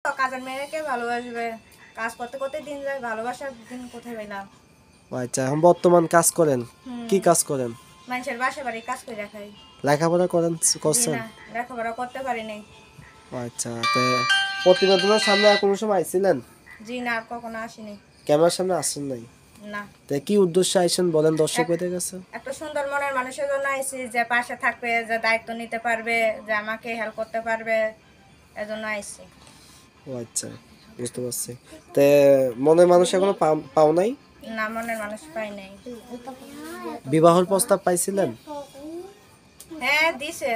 কাজের মেয়েকে ভালোবাসবে, কাজ করতে করতে দিন যায়, ভালোবাসার দিন কোথায় পেলাম। আচ্ছা, এখন বর্তমান কাজ করেন, কি কাজ করেন? মানুষের বাসা বাড়ি কাজ করে রাখাই। লেখাপড়া করেন জি করছেন? না, লেখাপড়া করতে পারি নাই। আচ্ছা, তো প্রতিবেদনের সামনে আর কোনো সময় আইছিলেন? জি না, আর কখনো আসিনি। ক্যামেরার সামনে আসেন নাই? না। তো কি উদ্দেশ্যে আইছেন বলেন, দর্শক হইতে গেছে? একটা সুন্দর মনের মানুষের জন্য আইছি, যে পাশে থাকবে, যে দায়িত্ব নিতে পারবে, যে আমাকে হেল্প করতে পারবে, এজন্য আইছি। ও আচ্ছা, বুঝতে পারছি। তে মনের মানুষ এখনো পাও নাই? না, মনের মানুষ পাই নাই। বিবাহের প্রস্তাব পাইছিলেন? হ্যাঁ দিছে।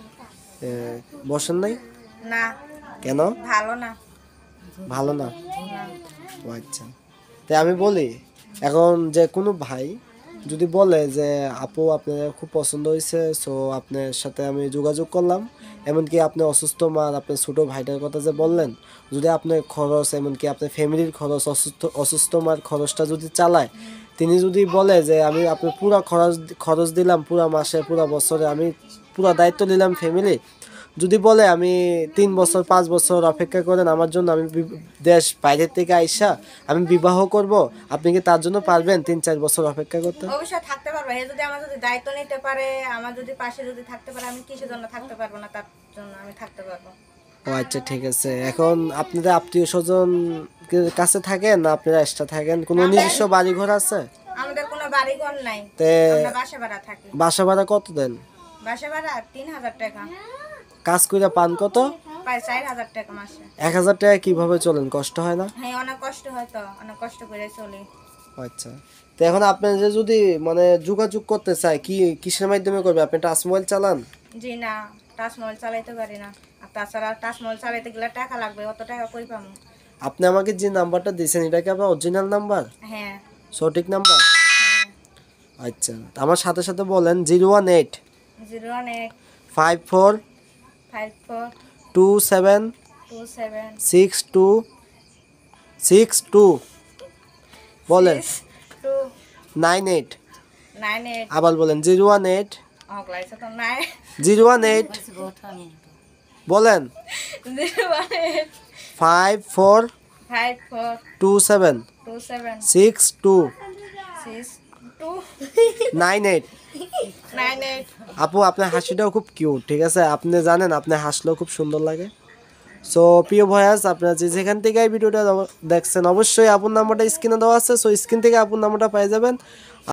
বসেন নাই? না। কেন? ভালো না। ভালো না? না। ও আচ্ছা, তাই আমি বলি, এখন যে কোনো ভাই যদি বলে যে আপু আপনার খুব পছন্দ হয়েছে, সো আপনার সাথে আমি যোগাযোগ করলাম, এমনকি আপনি অসুস্থ মা, আপনার ছোটো ভাইটার কথা যে বললেন, যদি আপনার খরচ, এমনকি আপনার ফ্যামিলির খরচ, অসুস্থ মার খরচটা যদি চালায়, তিনি যদি বলে যে আমি আপনার পুরো খরচ দিলাম, পুরো মাসে, পুরো বছরে আমি পুরো দায়িত্ব নিলাম ফ্যামিলি, যদি বলে আমি 3 বছর 5 বছর অপেক্ষা করেন আমার জন্য, আমি দেশ বাইরের থেকে আইসা আমি বিবাহ করব, আপনি কি তার জন্য পারবেন 3-4 বছর অপেক্ষা করতে? অবশ্যই থাকতে পারবো। হে যদি আমার যদি দায়িত্ব নিতে পারে, আমার যদি পাশে যদি থাকতে পারে, আমি কিসের জন্য থাকতে পারবো না? তার জন্য আমি থাকতে পারবো। ও আচ্ছা, ঠিক আছে। এখন আপনাদের আত্মীয় স্বজন কাছে থাকেন না আপনারা এক্সট্রা থাকেন? কোনো নিজস্ব বাড়ি ঘর আছে? আমাদের কোনো বাড়ি ঘর নাই, আমরা বাসা ভাড়া থাকি। বাসা ভাড়া কত দেন? বাসা ভাড়া 3000 টাকা। কাজ করে পান কত? প্রায় 4000 টাকা মাসে। 1000 টাকা কিভাবে চলেন? কষ্ট হয় না? হ্যাঁ, অনেক কষ্ট হয় তো, অনেক কষ্ট করে চলি। আচ্ছা, তো এখন আপনি যে যদি মানে যোগাযোগ করতে চায়, কিসের মাধ্যমে করবে? আপনি টাচ মোবাইল চালান? জি না, টাচ মোবাইল চালাইতে পারি না। আর তাছাড়া টাচ মোবাইল চালাইতে গেলে টাকা লাগবে, অত টাকা কই পাবো? আপনি আমাকে যে নাম্বারটা দিয়েছেন, এটা কি আপনার অরিজিনাল নাম্বার? হ্যাঁ। সঠিক নাম্বার? হ্যাঁ। আচ্ছা, আমার সাথে সাথে বলেন 018 018 54 54 27 27 62 62 বলেন 2 98। 98 আবার বলেন 018 অগলাইছে তো নাই। 018 বলেন 018 54 54 27 27 62 62 98। 98। আপু আপনার হাসিটাও খুব কিউট, ঠিক আছে? আপনি জানেন আপনি হাসলেও খুব সুন্দর লাগে। সো প্রিয় ভয়েস, আপনারা যেখান থেকে এই ভিডিওটা দেখছেন, অবশ্যই আপুর নাম্বারটা স্ক্রিনে দেওয়া আছে, সো স্ক্রিন থেকে আপুর নাম্বারটা পেয়ে যাবেন।